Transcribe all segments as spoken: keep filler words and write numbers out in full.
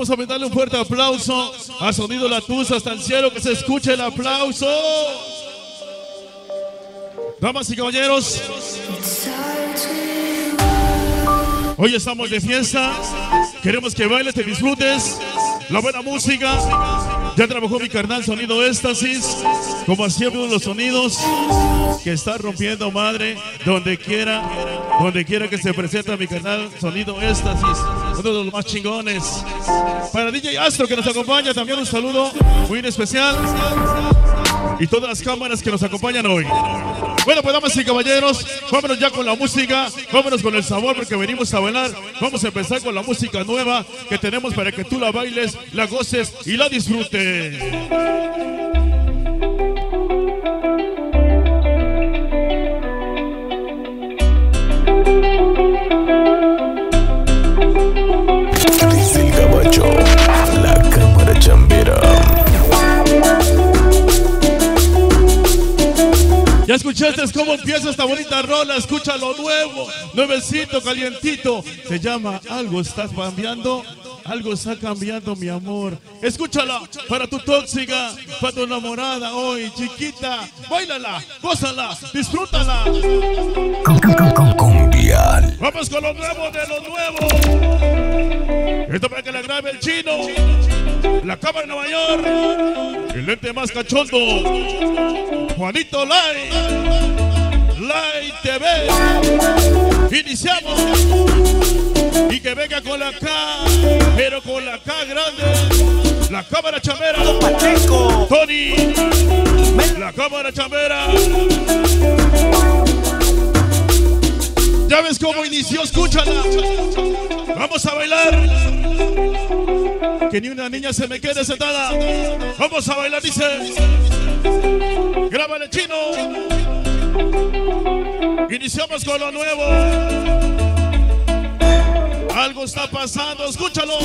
Vamos a darle un fuerte aplauso a Sonido La Tusa hasta el cielo, que se escuche el aplauso. Damas y caballeros, hoy estamos de fiesta. Queremos que bailes, te disfrutes la buena música. Ya trabajó mi carnal Sonido Éxtasis, como siempre uno de los sonidos que está rompiendo madre donde quiera, donde quiera que se presenta mi carnal Sonido Éxtasis, uno de los más chingones. Para D J Astro, que nos acompaña, también un saludo muy especial, y todas las cámaras que nos acompañan hoy. Bueno, pues damas y caballeros, vámonos ya con la música, vámonos con el sabor, porque venimos a bailar. Vamos a empezar con la música nueva que tenemos para que tú la bailes, la goces y la disfrutes. Desde el Gabacho, la cámara chambera. ¿Ya escuchaste cómo empieza esta bonita rola? Escucha lo nuevo, nuevecito, calientito. Se llama Algo Está Cambiando. Algo está cambiando, mi amor. Escúchala para tu tóxica, para tu enamorada hoy, chiquita. Báilala, gózala, disfrútala. Con, con, con, con, cumbial. Vamos con lo nuevo de lo nuevo. Esto para que la grabe el chino, la cámara de Nueva York, el lente más cachondo, Juanito Lai, Lai T V. Iniciamos. Y que venga con la K, pero con la K grande. La cámara chambera. Tony, la cámara chambera. ¿Ya ves cómo inició? Escúchala. Vamos a bailar. Que ni una niña se me quede sentada. Vamos a bailar, dice. Grábale, chino. Iniciamos con lo nuevo. Algo está pasando, escúchalo.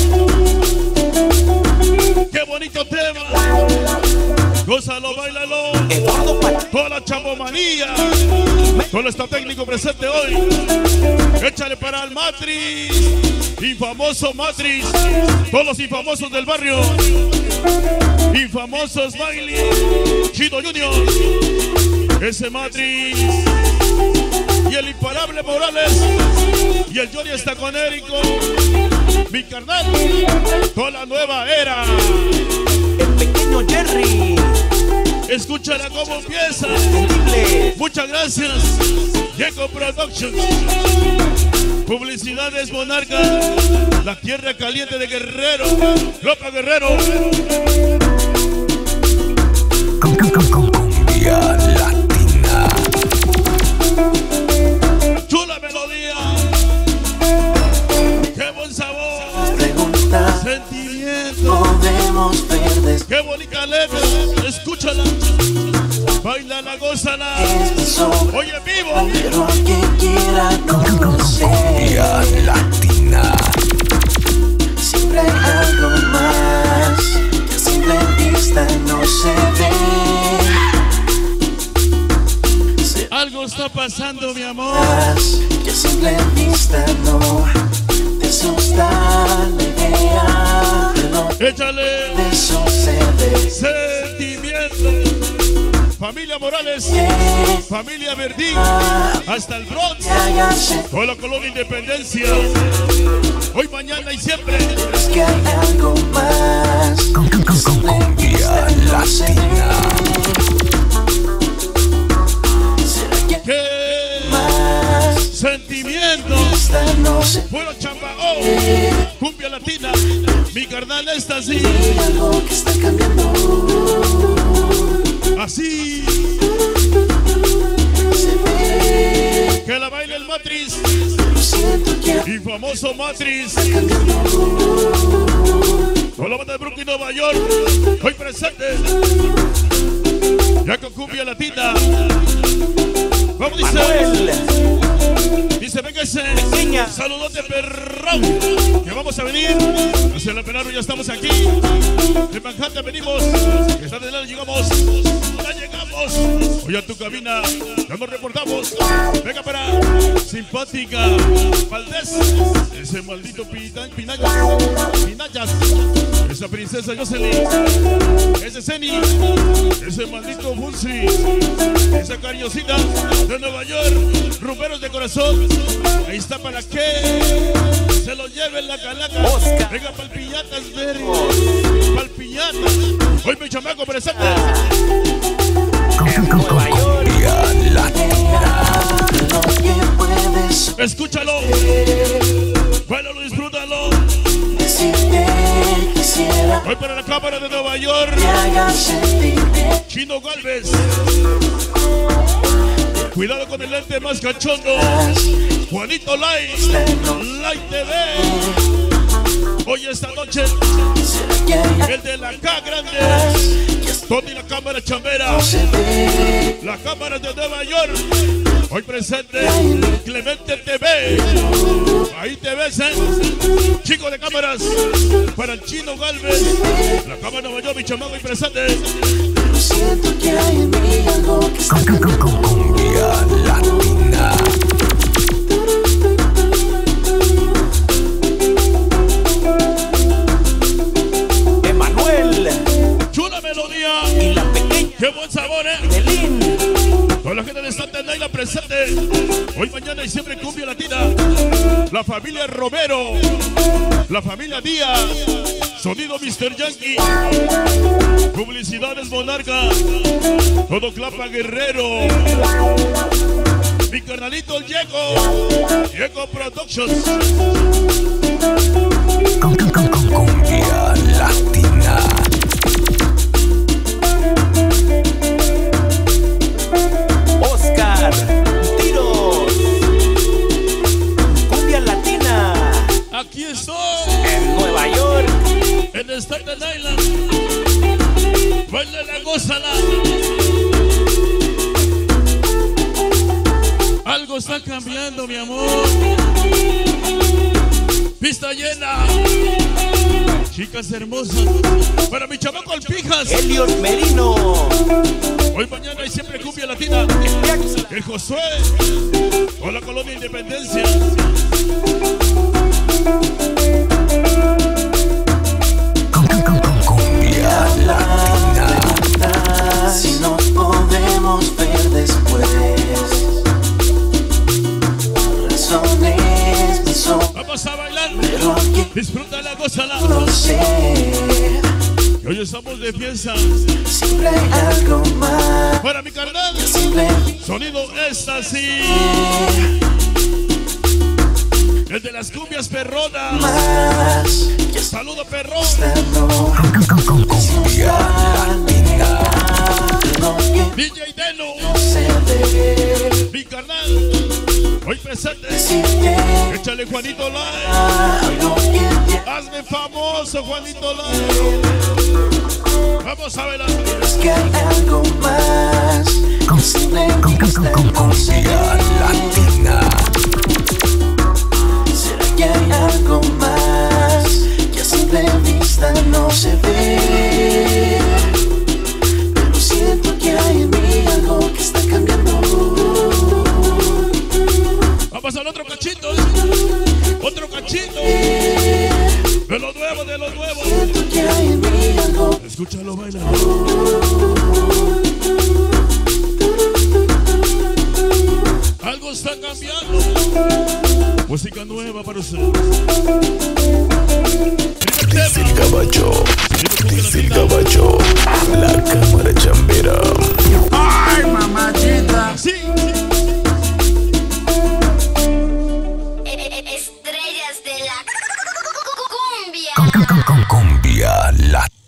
Qué bonito tema. Gózalo, bailalo. Toda la chambomanía, todo está técnico presente hoy. Échale para el Matrix, infamoso Matrix. Todos los infamosos del barrio, infamosos Miley, Chino Junior, ese Matrix. Y el imparable Morales. Y el Johnny está con Érico. Mi carnal. Toda la nueva era. El pequeño Jerry. Escúchala cómo empieza. Muchas gracias. Jacob Productions. Publicidades Monarca. La tierra caliente de Guerrero. Loca Guerrero. Con, con, con, con, cumbia latina. Chula melodía, qué buen sabor, Pregunta, sentimiento, podemos ver qué bonita letra, escúchala, bailala, gózala, hoy en vivo. pero que quiera Con, con, con, con, conocer. cumbia latina. Siempre hay algo más que a simple vista no se ve. Algo está pasando, mi amor. Que a simple vista no te asusta la idea de lo Échale que sucede. sentimiento. Familia Morales, familia Verdín, hasta el Bronx, toda la colonia Independencia. Hoy, mañana y siempre. Es que hay algo más. Con, con, con, con, cumbia latina. ¿Qué Más sentimiento? esta no se Puro chamba, oh, cumbia latina. Mi carnal está así, ve, algo que está cambiando. así. Se ve, Que la baile el Matrix, pero siento que algo y famoso Matrix. está cambiando. Con la banda de Brooklyn, Nueva York, hoy presente. Ya con cumbia latina. Vamos, dice. Manuel, Dice, véngase. Pequeña. Saludote, perrón. Que vamos a venir. Hacia la Penaro ya estamos aquí. De Manhattan venimos. Que está de lado, llegamos. Ya llegamos. Hoy a tu cabina. Ya nos reportamos. Venga para simpática Valdés. Ese maldito pita- Pinayas. Pinayas. princesa Jocelyn, ese Zeni, ese maldito Funsi, esa cariñosita de Nueva York, rumberos de corazón. Ahí está para que se lo lleven la calaca. Oscar. Venga pa'l piñatas, Berry, pa'l piñata. Hoy mi chamaco presente. En Nueva York. Escúchalo, bailalo, disfrútalo. Decirte quisiera Hoy para la cámara de Nueva York, que hagas sentir bien. Chino Galvez. Cuidado con el lente más cachondo. Juanito Light, Light T V. Hoy esta noche, ¿Será que hay el de la K grande, que Tony la cámara chambera, no se ve? la cámara de Nueva York. Hoy presente Clemente T V. Ahí te ves, ¿eh? Chico de cámaras para el Chino Galvez. La cámara de Nueva York, mi chamaco, y presente. Pero siento que hay en mí algo que está Cumbia latina. Emanuel Chula melodía. y la pequeña Qué buen sabor, ¿eh? Belín. Toda la gente de Santa Naila presente. Hoy, mañana y siempre cumbia latina. La familia Romero. La familia Díaz. Sonido mister Yankee. Publicidades Monarca. Todo Clapa Guerrero. Mi carnalito el Yeco. Yeco Productions. Cumbia latina. Oscar. Tiros. Cumbia latina. Aquí estoy. En Nueva York. En Staten Island. Baila la gózala. Algo está cambiando, mi amor. Pista llena. Chicas hermosas. Para mi chamaco Alpijas. Elios Merino. Hoy, mañana y siempre cumbia latina. El Josué. O la colonia Independencia. Cumbia latina. Si no podemos ver después razones me son, Vamos a bailar. pero que Disfruta la gózala. no sé, Y hoy estamos de fiesta. siempre hay algo más. Para mi carnal. Simple Sonido éxtasis. El de las cumbias perronas. más que Saludo, perrón. estando Cumbia latina. lo que D J Deno. no se ve. Mi carnal. Hoy presente. Decirte Échale, Juanito Live. algo que ya Hazme famoso, Juanito Live. Vamos a ver. es que hay algo más que simple no se Cumbia ve. latina. ¿Será que hay algo más que a simple vista no se ve? Pero siento que hay en mí algo que está cambiando. Vamos al otro cachito. Otro cachito. De lo nuevo, de lo nuevo. Siento que hay en mí algo. Escúchalo, baila. Algo está cambiando. Música nueva para ustedes. Desde el caballo, desde el caballo, la cámara chambera. Ay, mamachita. Sí. Estrellas de la cumbia. Cumbia latina.